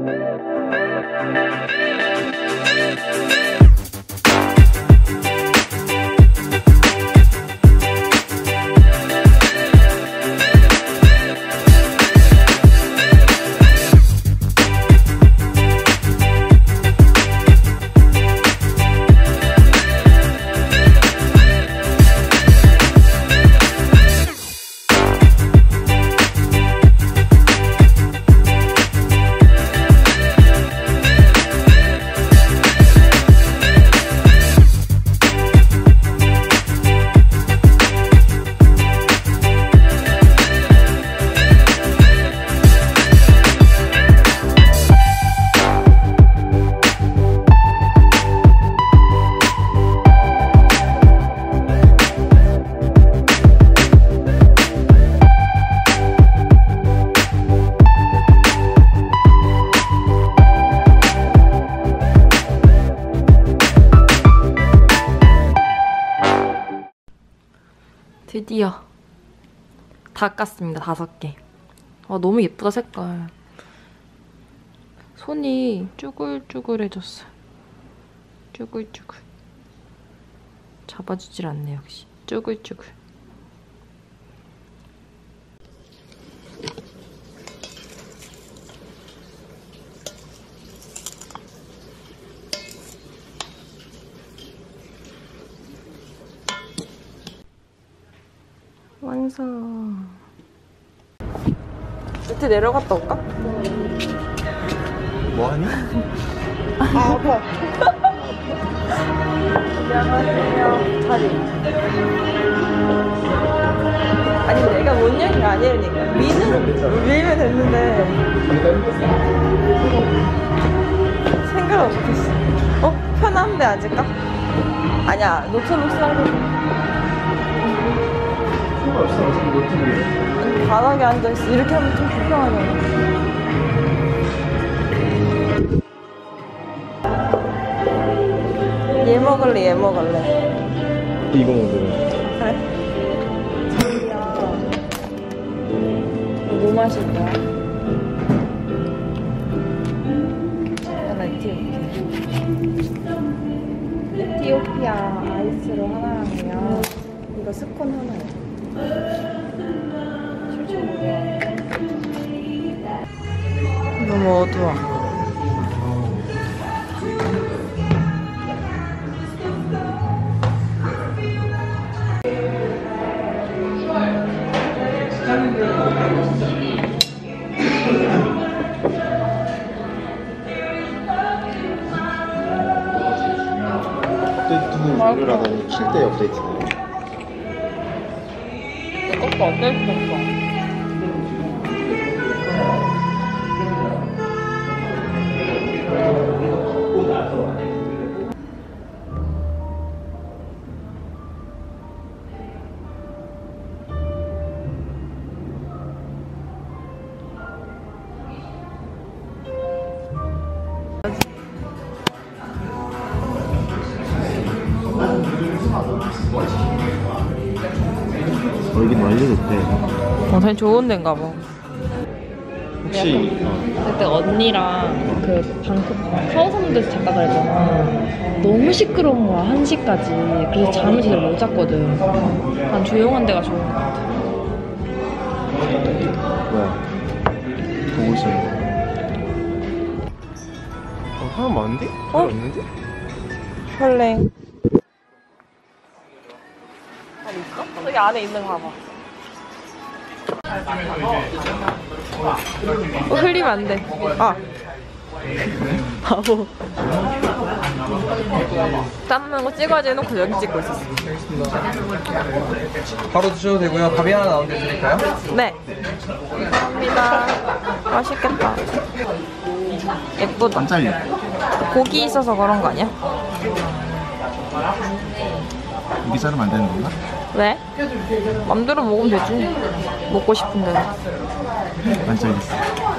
드디어 다 깠습니다. 5개. 아, 너무 예쁘다, 색깔. 손이 쭈글쭈글해졌어. 쭈글쭈글. 잡아주질 않네, 역시. 쭈글쭈글. 완성. 밑에 내려갔다 올까? 뭐하니? 아, 아파. 안녕하세요. 자리. 아니, 내가 못 여는 게 아니라니까. 밀면 됐는데. 생각을 못했어. 어? 편한데, 앉을까? 아니야, 노트북 상관없어. 지금 노트북에. 바닥에 앉아있어. 이렇게 하면 좀 불편하잖아. 얘 먹을래, 얘 먹을래. 이거 먹으래. 그래. 자기야. 뭐 마실 거야? 나 에티오피아 아이스로 하나랑요. 이거 스콘 하나요. 너무 어두워. 업데이트는 누르라더니 킬 때 업데이트네. 이것도 업데이트 했어. 여긴 알려줬대. 되게 좋은 데인가 봐. 혹시 그때 언니랑 그 방콕 카오산도에서 잠깐 그랬잖아. 너무 시끄러운 거야, 1시까지. 그래서 잠을 제대로 못 잤거든. 난 조용한 데가 좋은 것 같아. 뭐야? 보고 있어. 사람 많은데? 사람 없는데? 설레. 잘 있어? 저기 안에 있는 거 봐봐. 흘리면 안 돼. 아. 바보. 땀나는 거 찍어야지 해놓고 여기 찍고 있었어. 바로 드셔도 되고요. 밥이 하나 나오는데 드릴까요? 네. 감사합니다. 맛있겠다. 예쁘다. 안 잘려. 고기 있어서 그런 거 아니야? 고기 자르면 안 되는 건가? 왜? 맘대로 먹으면 되지. 먹고 싶은 대로. 안 잘렸어.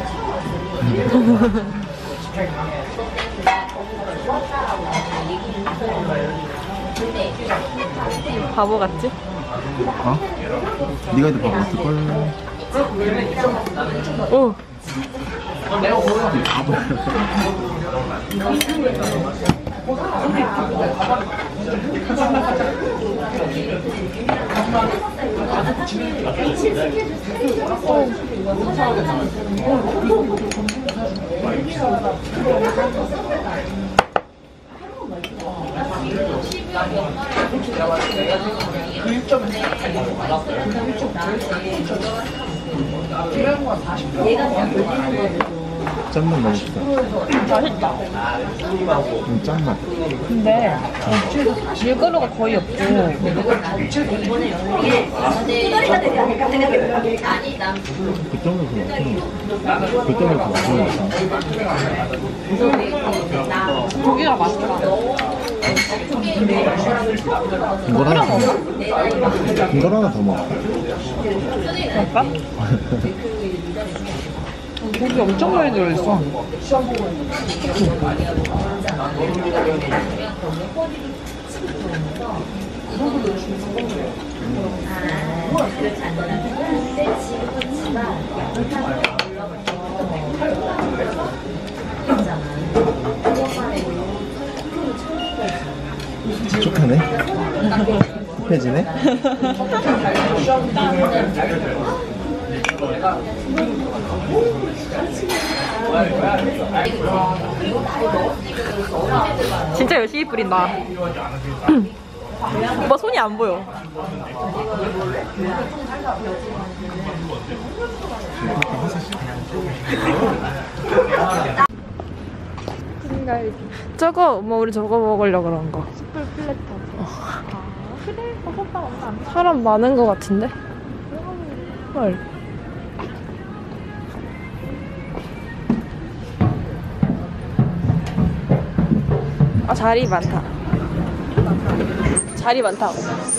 바보 같지? 어? 네가 해도 바보 같을걸? 오. 짠맛 너무 좋다. 맛있다. 짠맛. 근데 밀가루가 거의 없고 그 정도로 그 정도로 맛있는 고기가 맛있다. 이걸 하나 더 먹어. 그럴까? 고기 엄청 많이 들어있어. 촉촉하네. 흡해지네. 진짜 열심히 뿌린다. 오빠 손이 안 보여. 저거 뭐 우리 저거 먹으려 그런 거. 숯불 플래터. 그래, 오빠 엄마 안 사람 많은 거 같은데? 헐. 아 자리 많다. 자리 많다.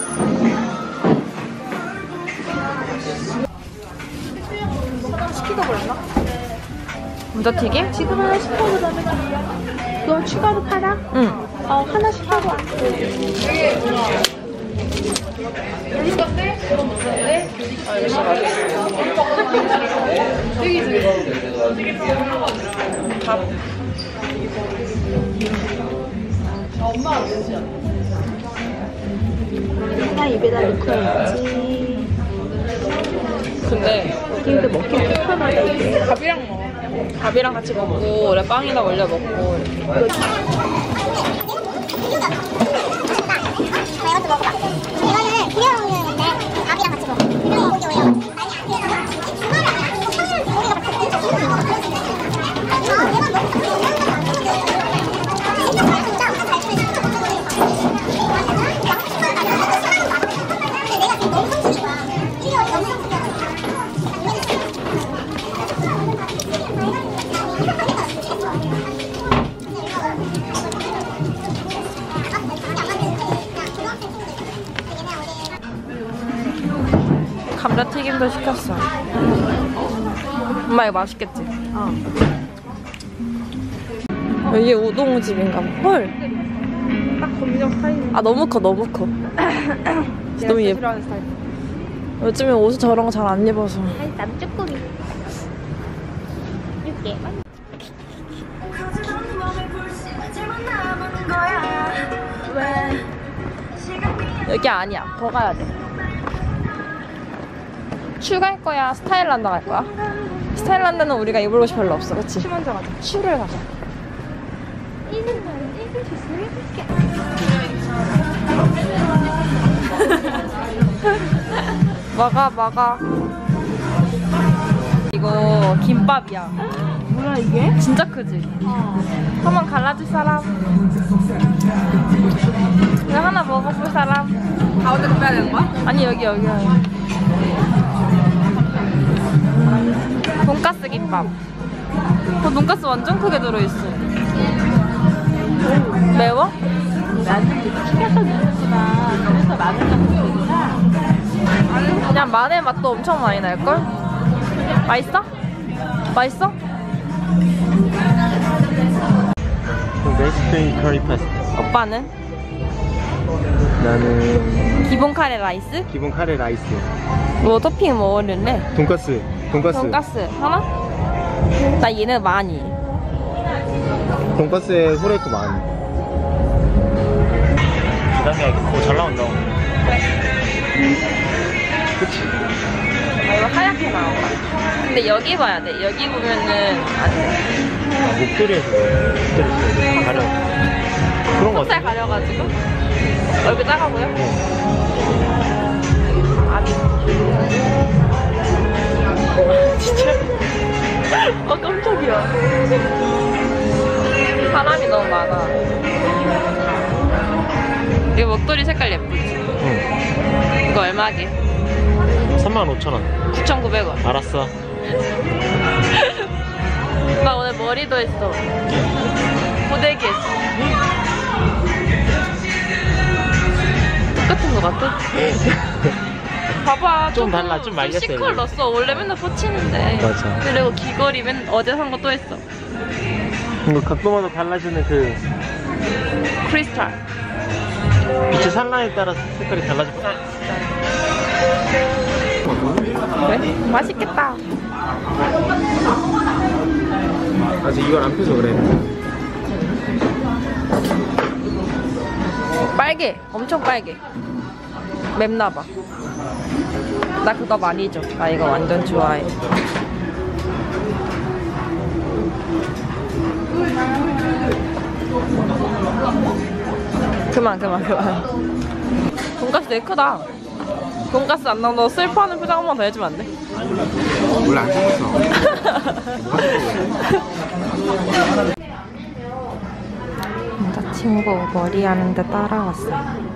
시키고 그랬나? 감자튀김? 지금 하나 시켜고 그러면 너 추가로 팔아? 응. 하나 시켜고. 밥. 하나 입에다 넣고 있지. 근데 이거 먹기 불편하다 이게. 밥이랑 먹어. 밥이랑 같이 먹고 그래 빵이나 올려 먹고. 이것도 먹어봐. 이거는 비벼 먹는 건데 밥이랑 같이 먹어. 그리고 고기 올려. 감자튀김도 시켰어. 엄마 이거 맛있겠지? 여기 우동집인가 봐. 헐. 딱 검정 스타일. 아 너무 커 너무 커. 너무 예뻐. 싫어하는 스타일. 요즘에 옷을 저런 거 잘 안 입어서. 아니 남쭈꾸미. 이렇게. 여기 아니야. 더 가야 돼. 슈갈 거야? 스타일란드 갈 거야? 스타일란드는 우리가 입을 옷이 별로 없어, 그치? 슈 먼저 가자. 슈를 가자. 이는 날 입을 수 있을게. 막아. 이거 김밥이야. 뭐야 이게? 진짜 크지? 한번 갈라줄 사람? 이거 하나 먹어볼 사람? 가운데 빼야 되는 거야? 아니 여기. 돈가스 김밥. 돈가스 완전 크게 들어있어. 매워? 나는 튀겨서 넣는구나. 그래서 마늘 넣는 거구나. 그냥 마늘 맛도 엄청 많이 날걸? 맛있어? 맛있어? 멕시칸 커리 파스타. 오빠는? 나는 기본 카레 라이스? 기본 카레 라이스. 뭐 토핑 뭐 올릴래? 돈가스. 돈가스 하나? 나 얘는 많이. 돈가스에 후레이크 많이. 부담해야겠다. 잘 나온다. 그치? 아, 이거 하얗게 나온다. 근데 여기 봐야 돼. 여기 보면은 안 돼. 목도리에서 목도리 가려. 그런 거 살 같아. 가려가지고 얼굴 작아 보여? 아니. 진짜. 깜짝이야. 사람이 너무 많아. 이 목도리 색깔 예쁘지? 응. 이거 얼마게? 35,000원. 9,900원. 알았어. 나 오늘 머리도 했어. 고데기 했어. 똑같은 거 같아? 봐봐. 좀 달라, 좀 말렸어, 시컬 이거. 넣었어. 원래 맨날 꽂히는데. 맞아. 그리고 귀걸이 어제 산 거 또 했어. 이거 각도마다 달라지는 그 크리스탈. 빛의 산란에 따라서 색깔이 달라질 거야. 그래? 맛있겠다. 아직 이걸 안 펴서 그래. 빨개. 엄청 빨개. 맵나봐. 나 그거 많이 줘. 나 이거 완전 좋아해. 그만. 돈가스 되게 크다. 돈가스 안 나오면 너 슬퍼하는 표정 한 번 더 해주면 안 돼? 원래 안 생겼어. 남자친구 머리 하는데 따라왔어요.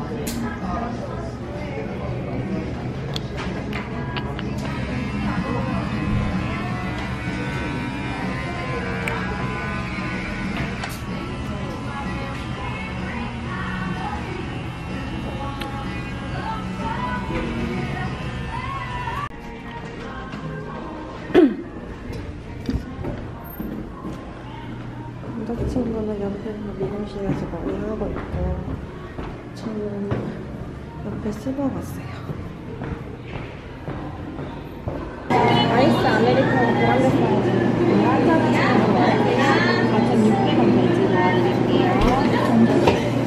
남자친구는 옆에서 미용실에서 머리 하고 있고 저는 옆에 스벅 왔어요. 아이스 아메리카노 그란데 사이즈 4,600원 되지 나와드릴게요.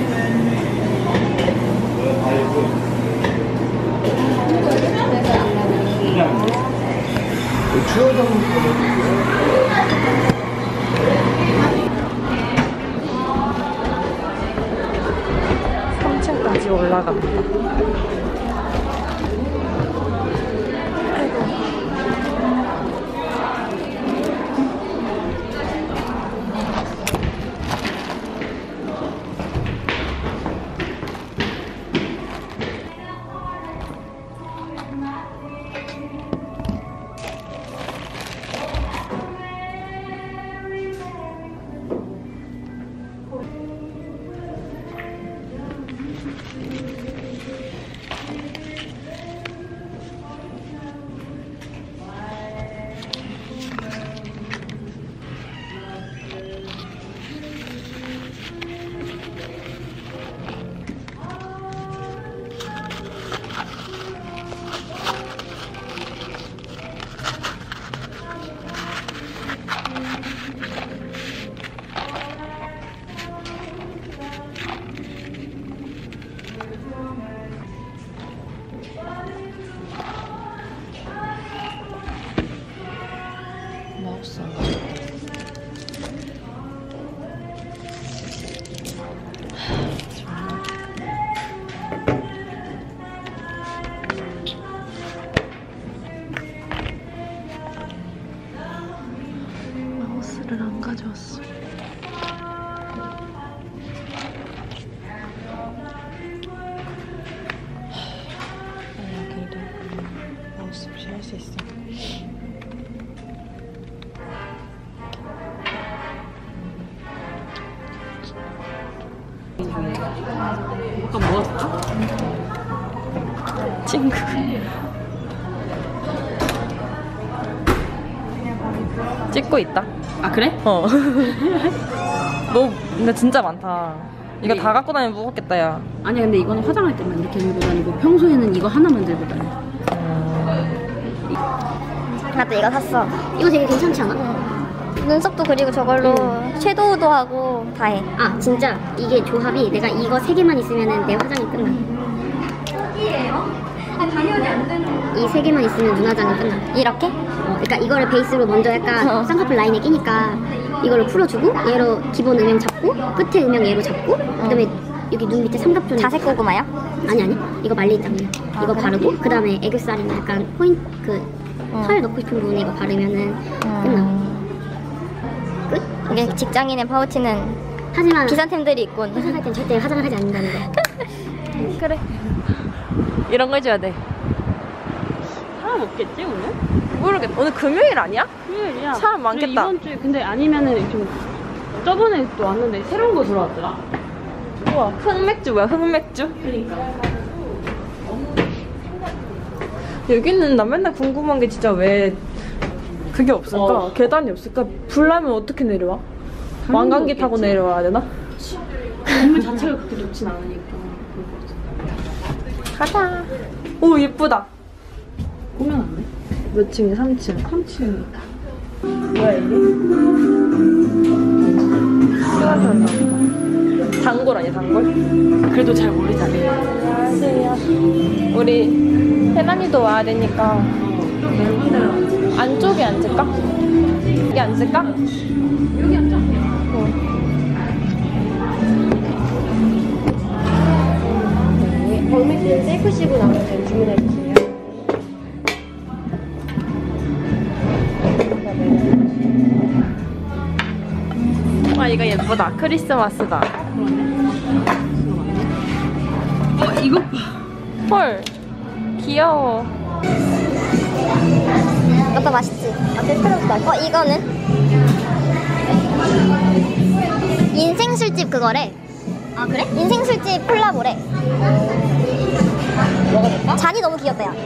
다시 올라갑니다. 마우스 안 가졌다. 마우스를 안 가져왔어. 그래도 마우스 없이 할 수 있어. 아까 뭐였죠? 친구. 찍고 있다. 아 그래? 어. 너 근데 진짜 많다. 이거 다 갖고 다니면 무겁겠다 야. 아니 근데 이거는 화장할 때만 이렇게 들고 다니고 평소에는 이거 하나만 들고 다녀. 나 또 이거 샀어. 이거 되게 괜찮지 않아? 눈썹도 그리고 저걸로 섀도우도 하고 다 해. 아 진짜 이게 조합이 내가 이거 3개만 있으면 내 화장이 끝나. 이 3개만 있으면 눈 화장이 끝나. 이렇게? 그러니까 이거를 베이스로 먼저 약간 쌍꺼풀 라인에 끼니까 이거를 풀어주고 얘로 기본 음영 잡고 끝에 음영 얘로 잡고 그다음에 여기 눈 밑에 삼각존 자색 고구마야? 아니 이거 말리장 이거 바르고 그 다음에 애교살이나 약간 포인트 털 넣고 싶은 부분에 이거 바르면은 끝나. 끝? 이게 직장인의 파우치는 하지만 기산템들이 있군. 화장할 땐 절대 화장을 하지 않는다는 거. 그래. 이런 거 해줘야 돼. 사람 없겠지 오늘? 모르겠다. 오늘 금요일 아니야? 금요일이야. 사람 많겠다. 그리고 이번 주에 근데 아니면은 좀 저번에 또 왔는데 새로운 거 들어왔더라. 우와, 흑맥주 뭐야? 흑맥주? 그러니까. 여기는 나 맨날 궁금한 게 진짜 왜 그게 없을까? 계단이 없을까? 불 나면 어떻게 내려와? 왕관기 타고 내려와야 되나? 건물 자체가 그렇게 높진 않으니까. 가자. 오 예쁘다. 보면 안 돼? 몇 층이야? 3층. 3층이니까. 뭐야 이게? 단골 아니야 단골? 그래도 잘 모르잖아. 안녕하세요. 우리 혜란이도 와야 되니까 좀 넓은 데로 앉아. 안쪽에 앉을까? 여기 앉을까? 여기 앉아. 벌미는 셀프시고 나오면 잘 주문해주세요. 아 이거 예쁘다. 크리스마스다. 이것 봐. 헐 귀여워. 이것도 맛있지? 이거는? 인생술집 그거래. 아 그래? 인생술집 콜라보래. 먹어볼까? 잔이 너무 귀엽다 야.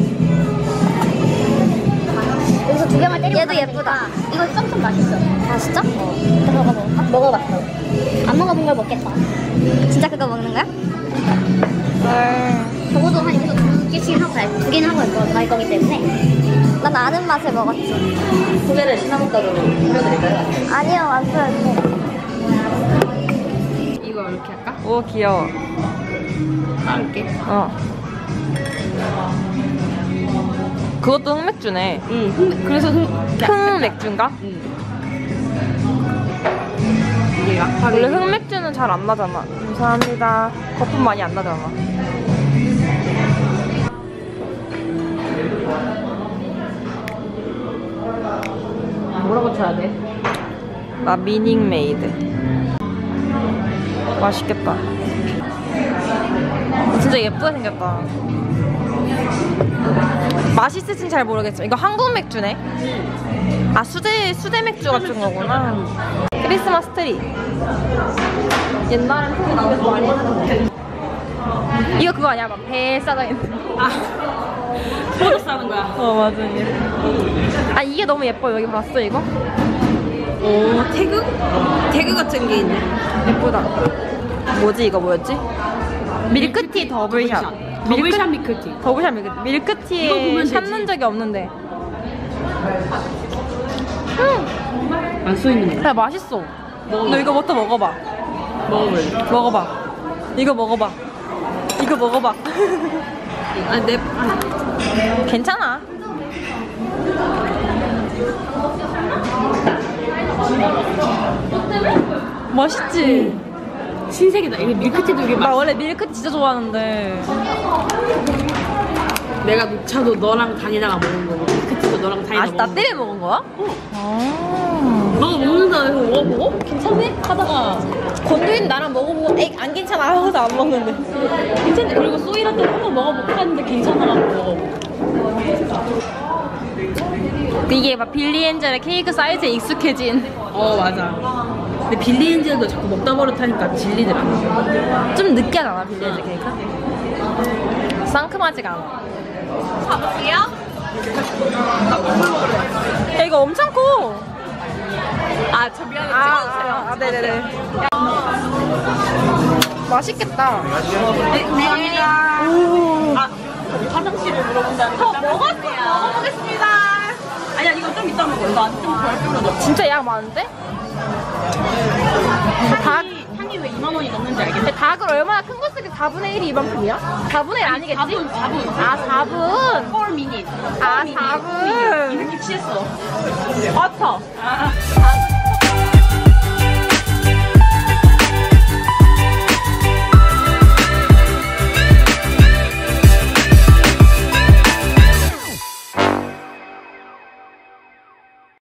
여기서 2병을 때리고 얘도 예쁘다. 이거 썸썸 맛있어. 아 진짜? 일단 먹어볼까? 먹어봤어. 안 먹어본 걸 먹겠다. 진짜 그거 먹는 거야? 적어도 한 여기서 2개씩 하고 가야지. 2개는 하고 갈 거기 때문에 난 아는 맛을 먹었지. 2개를 시나몬가루로 뿌려드릴까요? 아니요 안 써요. 이거 이렇게 할까? 오 귀여워. 함께. 그것도 흑맥주네. 응. 그래서 흑맥주인가? 이게 약하게. 원래 흑맥주는 잘 안 나잖아. 감사합니다. 거품 많이 안 나잖아. 뭐라고 쳐야 돼? 나 미닝메이드. 맛있겠다. 진짜 예쁘게 생겼다. 맛있을진 잘 모르겠지만 이거 한국 맥주네. 아 수제 맥주 같은 거구나. 크리스마스 트리. 옛날엔 그 집에서 많이 했는데. 이거 그거 아니야? 막 배에 싸져 있는. 포도 싸는 거야. 맞아. 아 이게 너무 예뻐. 여기 봤어 이거? 오, 태그? 태그 같은 게 있네. 예쁘다. 뭐지 이거 뭐였지? 밀크티 더블샷. 더블샷 밀크티. 더블샷 밀크티에 샷 넣은 적이 없는데. 안 써있는 거야. 야 맛있어. 너 이거부터 먹어봐. 먹어볼래. 먹어봐. 이거 먹어봐. 이거 먹어봐. 괜찮아. 맛있지? 신세계다. 이게 밀크티도 이게 나 원래 밀크티 진짜 좋아하는데. 내가 녹차도 너랑 다니다가 먹은 거고 밀크티도 너랑 다니다가 아, 나 먹은 때문에 먹은 거야? 너가 먹는다 해서 먹어보고? 괜찮네? 하다가 건두인 나랑 먹어보고 에이 안 괜찮아 하고서 안 먹는데. 괜찮네. 그리고 소이라떼 한번 먹어볼까 했는데 괜찮아라고 먹어보고. 이게 막 빌리 엔젤의 케이크 사이즈에 익숙해진. 맞아. 근데 빌리 엔젤도 자꾸 먹다 버릇하니까 질리더라. 좀 느끼하잖아 빌리 엔젤 케이크. 상큼하지가 않아. 가볼게요. 야 이거 엄청 커. 저 미안해. 아 네네네. 맛있겠다. 네, 감사합니다. 오. 화장실을 물어본다는 거. 먹어보겠습니다. 아니야 이거 좀 이따 먹어. 이거 좀덜 뿌려져. 진짜 양 많은데? 향이 왜 2만 원이 넘는지 알겠어? 닭을 얼마나 큰 거 쓰게 4분의 1이 이만큼이야? 4분의 1 아니겠지? 4분. 아 4분? 4 minute. 아 4분? 이렇게 취했어. 아차.